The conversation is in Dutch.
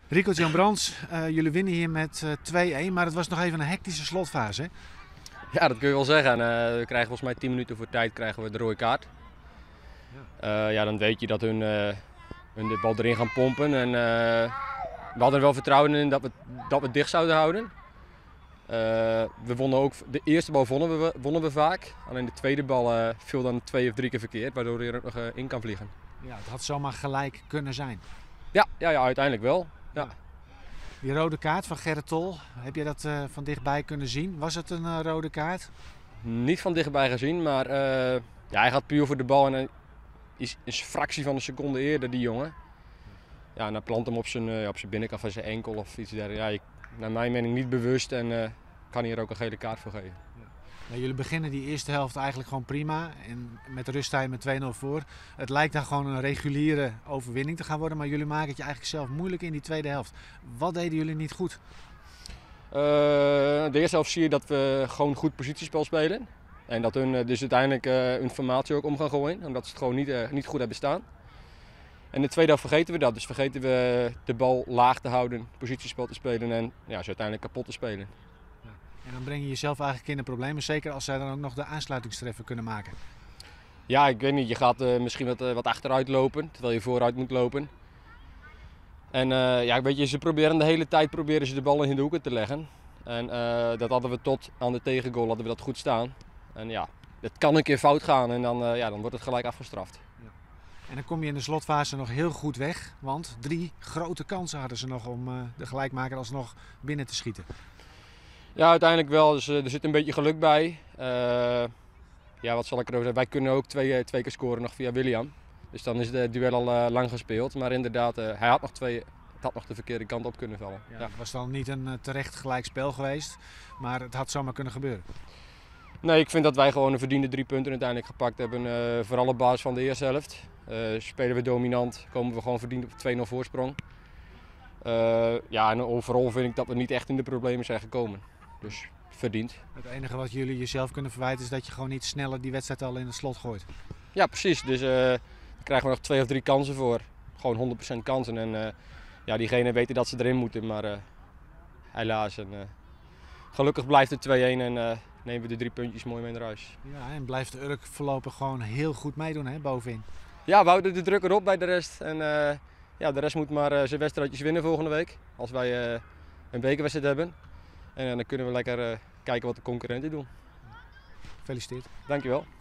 Rico-Jan Brands, jullie winnen hier met 2-1, maar het was nog even een hectische slotfase. Hè? Ja, dat kun je wel zeggen. We krijgen volgens mij 10 minuten voor tijd krijgen we de rode kaart. Ja, dan weet je dat hun de bal erin gaan pompen. En, we hadden er wel vertrouwen in dat we het dicht zouden houden. We wonnen ook, de eerste bal wonnen we vaak. Alleen de tweede bal viel dan 2 of 3 keer verkeerd, waardoor hij er ook nog in kan vliegen. Ja, het had zomaar gelijk kunnen zijn. Ja, uiteindelijk wel. Ja. Die rode kaart van Gerrit Tol, heb je dat van dichtbij kunnen zien? Was het een rode kaart? Niet van dichtbij gezien, maar hij gaat puur voor de bal en hij is een fractie van een seconde eerder, die jongen. Ja, en hij plant hem op zijn binnenkant van zijn enkel of iets dergelijks. Ja, naar mijn mening niet bewust en kan hier ook een gele kaart voor geven. Ja, jullie beginnen die eerste helft eigenlijk gewoon prima en met rusttijd met 2-0 voor. Het lijkt dan gewoon een reguliere overwinning te gaan worden, maar jullie maken het je eigenlijk zelf moeilijk in die tweede helft. Wat deden jullie niet goed? De eerste helft zie je dat we gewoon goed positiespel spelen. En dat hun dus uiteindelijk hun formatie ook om gaan gooien, omdat ze het gewoon niet goed hebben staan. En de tweede helft vergeten we dat. Dus vergeten we de bal laag te houden, positiespel te spelen en ze uiteindelijk kapot te spelen. Ja. En dan breng je jezelf eigenlijk in de problemen, zeker als zij dan ook nog de aansluitingstreffer kunnen maken. Ja, ik weet niet. Je gaat misschien wat achteruit lopen, terwijl je vooruit moet lopen. En weet je, ze proberen de hele tijd de bal in de hoeken te leggen. En dat hadden we tot aan de tegengoal hadden we dat goed staan. En ja, het kan een keer fout gaan en dan wordt het gelijk afgestraft. Ja. En dan kom je in de slotfase nog heel goed weg, want 3 grote kansen hadden ze nog om de gelijkmaker alsnog binnen te schieten. Ja, uiteindelijk wel. Dus er zit een beetje geluk bij. Wat zal ik erover zeggen? Wij kunnen ook twee keer scoren nog via William. Dus dan is het duel al lang gespeeld. Maar inderdaad, het had nog de verkeerde kant op kunnen vallen. Ja, het was dan niet een terecht gelijk spel geweest, maar het had zomaar kunnen gebeuren. Nee, ik vind dat wij gewoon een verdiende 3 punten uiteindelijk gepakt hebben. Vooral op basis van de eerste helft. Spelen we dominant, komen we gewoon verdiend op 2-0 voorsprong. En overal vind ik dat we niet echt in de problemen zijn gekomen. Dus verdiend. Het enige wat jullie jezelf kunnen verwijten is dat je gewoon niet sneller die wedstrijd al in het slot gooit. Ja, precies. Dus daar krijgen we nog 2 of 3 kansen voor. Gewoon 100% kansen. En diegenen weten dat ze erin moeten, maar helaas. Gelukkig blijft het 2-1 en nemen we de 3 puntjes mooi mee naar huis. Ja, en blijft de Urk voorlopig gewoon heel goed meedoen, hè, bovenin. Ja, we houden de druk erop bij de rest. En de rest moet maar zijn wedstrijdjes winnen volgende week. Als wij een bekerwedstrijd hebben. En dan kunnen we lekker kijken wat de concurrenten doen. Gefeliciteerd. Dankjewel.